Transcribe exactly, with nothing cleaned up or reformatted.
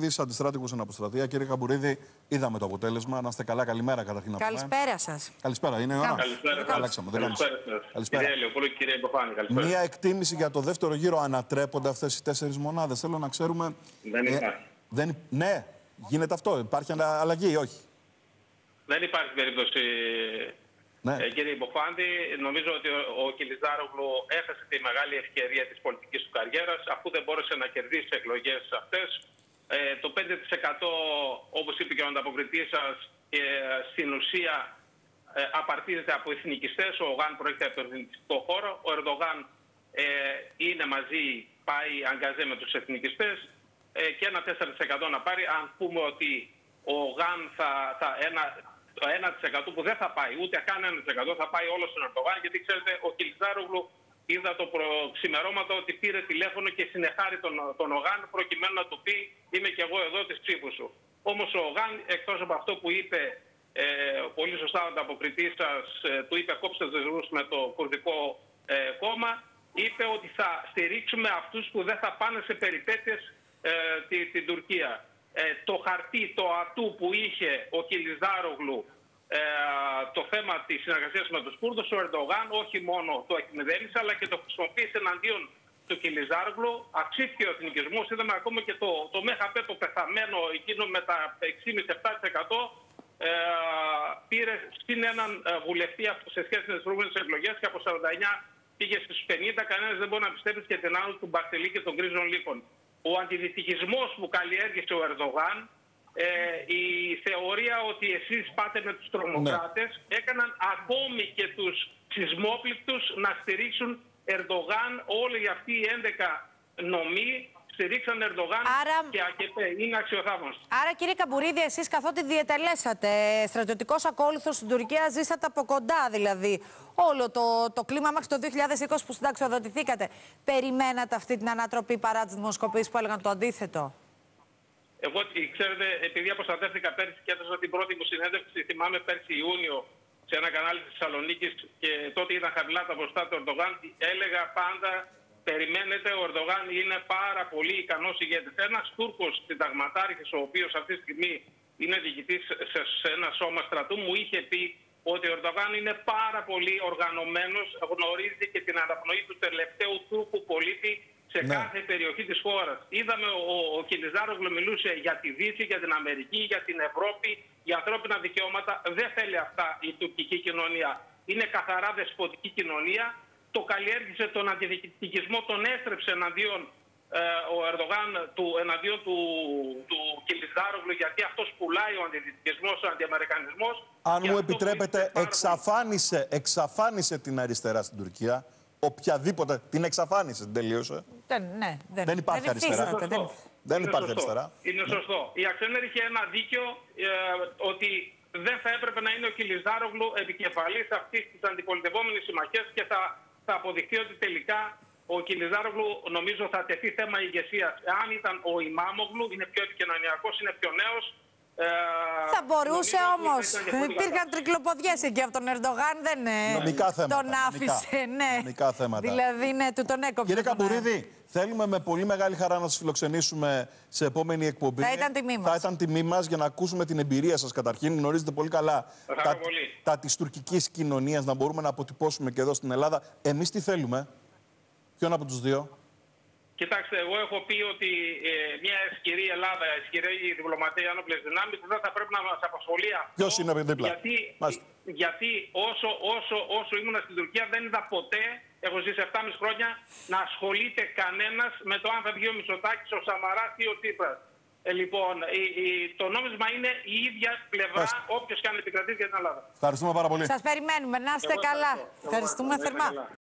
Καμπουρίδης, αντιστράτηγος στην αποστρατεία. Κύριε Καμπουρίδη, είδαμε το αποτέλεσμα. Να είστε καλά, καλημέρα καταρχήν. Καλησπέρα σας. Καλησπέρα, είναι η ώρα. Καλησπέρα. Αλλάξαμε, δεν Καλησπέρα. Καλησπέρα. Κύριε Ελαιοπούλου και κύριε Υποφάνη, καλησπέρα. Μία εκτίμηση για το δεύτερο γύρο. Ανατρέπονται αυτές οι τέσσερις μονάδες. Θέλω να ξέρουμε. Δεν υπάρχει. Ε, δεν... Ναι, γίνεται αυτό. Υπάρχει αλλαγή ή όχι? Δεν υπάρχει περίπτωση. Ναι. Ε, κύριε Υποφάντη, νομίζω ότι ο, ο Κιλιζάρογλου έχασε τη μεγάλη ευκαιρία της πολιτικής του καριέρας, αφού δεν μπόρεσε να κερδίσει τις εκλογές αυτές. Ε, το πέντε τοις εκατό, όπως είπε και ο ανταποκριτής σας, ε, στην ουσία ε, απαρτίζεται από εθνικιστές. Ο Γαν προέρχεται από τον εθνικιστικό χώρο. Ο Ερντογάν ε, είναι μαζί, πάει αγκαζέ με τους εθνικιστές. Ε, και ένα τέσσερα τοις εκατό να πάρει. Αν πούμε ότι ο Γαν θα, θα ένα... το ένα τοις εκατό που δεν θα πάει, ούτε καν ένα τοις εκατό θα πάει όλο στον Ερντογάν, γιατί ξέρετε, ο Κιλιζάρογλου είδα το προξημερώματα ότι πήρε τηλέφωνο και συνεχάρει τον, τον Ογάν προκειμένου να του πει είμαι και εγώ εδώ της ψήφου σου. Όμως ο Ογάν, εκτός από αυτό που είπε, ε, πολύ σωστά ο ανταποκριτής σας, ε, του είπε κόψτε τους δεσμούς με το κουρδικό ε, κόμμα, είπε ότι θα στηρίξουμε αυτούς που δεν θα πάνε σε περιπέτειες ε, τη, την Τουρκία. Ε, το χαρτί, το ατού που είχε ο Κιλιζάρογλου, ε, το θέμα της συνεργασίας με τους Κούρδους, ο Ερντογάν όχι μόνο το εκμηδένισε, αλλά και το χρησιμοποίησε εναντίον του Κιλιζάρογλου. Αυξήθηκε ο εθνικισμός, είδαμε ακόμα και το, το ΜΕΧΑΠΕ, το πεθαμένο εκείνο με τα έξι κόμμα πέντε με επτά τοις εκατό, ε, πήρε συν έναν βουλευτή σε σχέση με τις προηγούμενες εκλογές και από σαράντα εννιά πήγε στους πενήντα. Κανένας δεν μπορεί να πιστέψει και την άνω του Μπαρτελή και των γκρίζων λύκων. Ο αντιδυτικισμός που καλλιέργησε ο Ερντογάν, ε, η θεωρία ότι εσείς πάτε με τους τρομοκράτες, ναι, έκαναν ακόμη και τους σεισμόπληκτους να στηρίξουν Ερντογάν. Όλοι αυτοί οι έντεκα νομοί στηρίξαν Ερντογάν. Άρα... και ΑΚΕΠΕ. Είναι αξιοθαύμαστο. Άρα, κύριε Καμπουρίδη, εσείς καθότι διετελέσατε στρατιωτικός ακόλουθος στην Τουρκία, ζήσατε από κοντά δηλαδή όλο το, το κλίμα μέχρι το δύο χιλιάδες είκοσι που συνταξιοδοτηθήκατε. Περιμένατε αυτή την ανατροπή παρά τις δημοσκοπήσεις που έλεγαν το αντίθετο? Εγώ, ξέρετε, επειδή αποστατεύτηκα πέρσι και έδωσα την πρώτη μου συνέντευξη, θυμάμαι πέρσι Ιούνιο, σε ένα κανάλι της Θεσσαλονίκης, και τότε ήταν χαμηλά τα ποσοστά του Ερντογάν, έλεγα πάντα περιμένετε, ο Ερντογάν είναι πάρα πολύ ικανός ηγέτης. Ένας Τούρκος συνταγματάρχης, ο οποίος αυτή τη στιγμή είναι διοικητής σε, σε ένα σώμα στρατού, μου είχε πει ότι ο Ερντογάν είναι πάρα πολύ οργανωμένος, γνωρίζει και την αναπνοή του τελευταίου Τούρκου πολίτη σε ναι. κάθε περιοχή της χώρας. Είδαμε ο, ο Κιλιζάρογλου μιλούσε για τη Δύση, για την Αμερική, για την Ευρώπη, για ανθρώπινα δικαιώματα. Δεν θέλει αυτά η τουρκική κοινωνία. Είναι καθαρά δεσποτική κοινωνία. Το καλλιέργησε τον αντιδυτικισμό, τον έστρεψε εναντίον ε, ο Ερντογάν του, εναντίον του, του Κιλιζάρογλου, γιατί αυτός πουλάει ο αντιδυτικισμός, ο αντιαμερικανισμός. Αν μου επιτρέπετε, εξαφάνισε, εξαφάνισε την αριστερά στην Τουρκία. Οποιαδήποτε την εξαφάνισε, την τελείωσε. Δεν, ναι, δεν, δεν υπάρχει δεν αριστερά. Υφίσταται, δεν, δεν είναι υπάρχει σωστό. αριστερά. Είναι σωστό. Η Αξενέρ είχε ένα δίκιο ε, ότι δεν θα έπρεπε να είναι ο Κιλιζάρογλου επικεφαλής αυτής της αντιπολιτευόμενης συμμαχίας και θα, θα αποδειχθεί ότι τελικά ο Κιλιζάρογλου νομίζω θα τεθεί θέμα ηγεσίας. Αν ήταν ο Ιμάμογλου, είναι πιο επικοινωνιακός, είναι πιο νέος. Ε, θα μπορούσε όμως. Υπήρχαν τρικλοποδιές εκεί από τον Ερντογάν, δεν νομικά θέματα, τον άφησε. Νομικά, ναι. νομικά θέματα. Δηλαδή, ναι, του τον έκοψε. Κύριε Καμπουρίδη, θέλουμε με πολύ μεγάλη χαρά να σας φιλοξενήσουμε σε επόμενη εκπομπή. Θα ήταν τιμή μας. Θα ήταν τιμή μας για να ακούσουμε την εμπειρία σας καταρχήν. Γνωρίζετε πολύ καλά τα, πολύ. τα της τουρκικής κοινωνίας, να μπορούμε να αποτυπώσουμε και εδώ στην Ελλάδα. Εμείς τι θέλουμε? Ποιον από τους δύο? Κοιτάξτε, εγώ έχω πει ότι ε, μια ισχυρή Ελλάδα, ισχυρή διπλωματία, άνοπλες δυνάμεις, δεν θα πρέπει να μας απασχολεί αυτό. Ποιος είναι δίπλα? Γιατί, γιατί όσο, όσο, όσο ήμουν στην Τουρκία δεν είδα ποτέ, έχω ζήσει επτά και μισό χρόνια, να ασχολείται κανένας με το αν θα βγει ο Μητσοτάκης, ο Σαμαράς ή ο Τσίπρας. Ε, λοιπόν, η, η, το νόμισμα είναι η ίδια πλευρά, όποιος και αν επικρατήσει για την Ελλάδα. Ευχαριστούμε πάρα πολύ. Σας περιμένουμε. Να είστε καλά. Ευχαριστούμε θερμά.